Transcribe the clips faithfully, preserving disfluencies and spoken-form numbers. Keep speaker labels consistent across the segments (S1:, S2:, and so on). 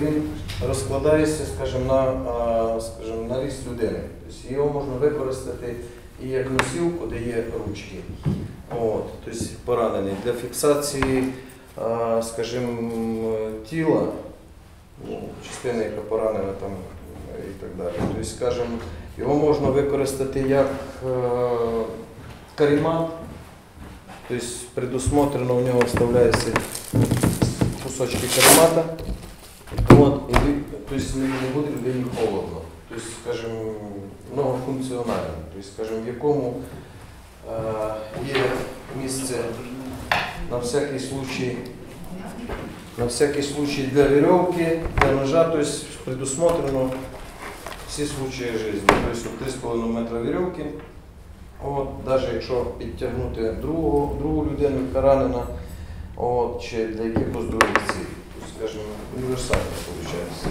S1: він розкладається, скажімо, на, скажімо, на ріст людини. Тобто його можна використати і як носілку, де є ручки. От, тобто поранений. Для фіксації, скажімо, тіла, ну, частини, яка поранена там, і так далі. Тобто, скажімо, його можна використати як каремат, тобто предусмотрено в нього вставляється кусочки каремата, от, і тобто, не буде людині холодно. Тобто, скажімо, многофункціональний, тобто, скажімо, в якому е, є місце на всякий случай, на всякий случай для веревки, для ножа, тобто предусмотрено всі случаї життя. Тобто три з половиною метра веревки, от, навіть якщо підтягнути другу, другу людину, яка ранена, от, чи для якихось других цілей. Тобто, скажімо, універсально виходить.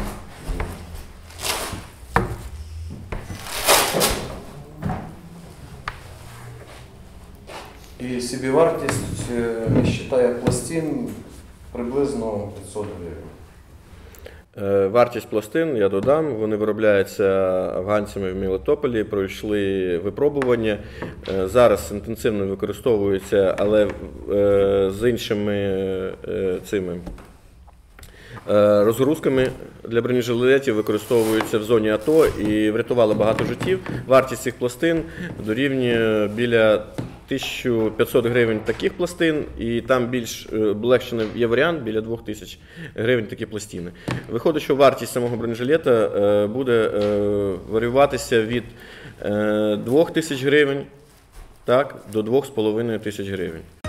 S1: І собівартість, не вважає пластин, приблизно п'ятсот гривень.
S2: Вартість пластин, я додам, вони виробляються афганцями в Мелітополі, пройшли випробування. Зараз інтенсивно використовуються, але з іншими цими розгрузками для бронежилетів використовуються в зоні АТО і врятували багато життів. Вартість цих пластин дорівнює біля тисяча п'ятсот гривень таких пластин, і там більш облегшений є варіант, біля двох тисяч гривень такі пластини. Виходить, що вартість самого бронежилета буде варіюватися від двох тисяч гривень, так, до двох з половиною тисяч гривень.